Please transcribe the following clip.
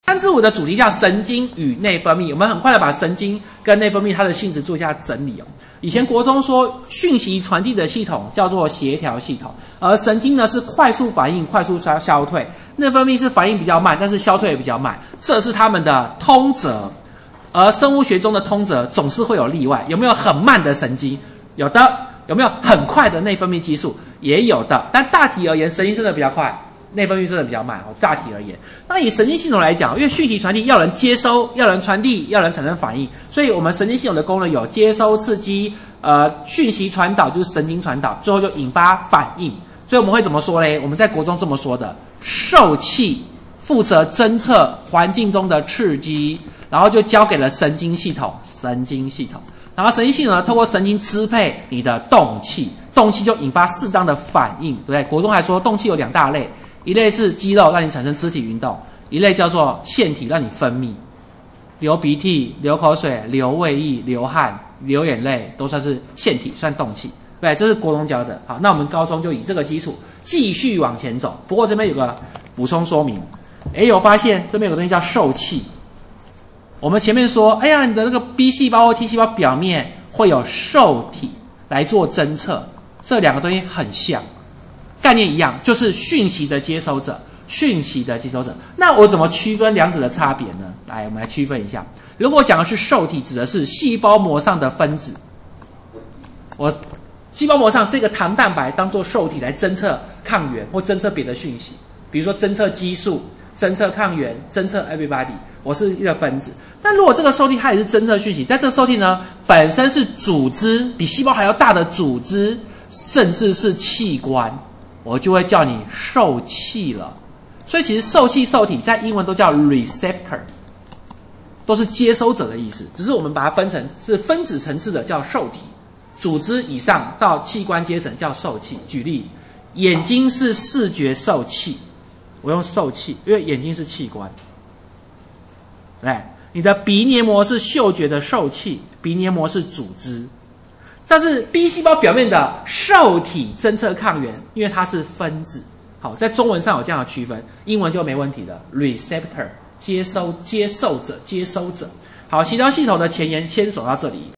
3之5的主题叫神经与内分泌，我们很快的把神经跟内分泌它的性质做一下整理哦。以前国中说讯息传递的系统叫做协调系统，而神经呢是快速反应、快速消退，内分泌是反应比较慢，但是消退也比较慢，这是他们的通则。而生物学中的通则总是会有例外，有没有很慢的神经？有的。有没有很快的内分泌激素？也有的，但大体而言，神经真的比较快，内分泌真的比较慢。大体而言，那以神经系统来讲，因为讯息传递要人接收，要人传递，要人产生反应，所以我们神经系统的功能有接收、刺激，讯息传导就是神经传导，最后就引发反应。所以我们会怎么说嘞？我们在国中这么说的：受器负责侦测环境中的刺激，然后就交给了神经系统，然后神经系统呢，透过神经支配你的动气，动气就引发适当的反应，对不对？国中还说动气有2大类，一类是肌肉让你产生肢体运动，一类叫做腺体让你分泌，流鼻涕、流口水、流胃液、流汗、流眼泪都算是腺体，算动气，对，这是国中教的。好，那我们高中就以这个基础继续往前走。不过这边有个补充说明，有发现这边有个东西叫受气。我们前面说，哎呀，你的那个 B 细胞或 T 细胞表面会有受体来做侦测，这2个东西很像，概念一样，就是讯息的接收者，那我怎么区分2者的差别呢？来，我们来区分一下。如果讲的是受体，指的是细胞膜上的分子，我细胞膜上这个糖蛋白当作受体来侦测抗原或侦测别的讯息，比如说侦测激素、侦测抗原、侦测 everybody， 我是一个分子。但如果这个受体它也是侦测讯息，但这个受体呢本身是组织，比细胞还要大的组织，甚至是器官，我就会叫你受器了。所以其实受器、受体在英文都叫 receptor， 都是接收者的意思，只是我们把它分成是分子层次的叫受体，组织以上到器官阶层叫受器。举例，眼睛是视觉受器，我用受器，因为眼睛是器官。对，你的鼻黏膜是嗅觉的受器，鼻黏膜是组织。但是 B 细胞表面的受体侦测抗原，因为它是分子。好，在中文上有这样的区分，英文就没问题了。receptor 接收者。好，协调系统的前言先走到这里。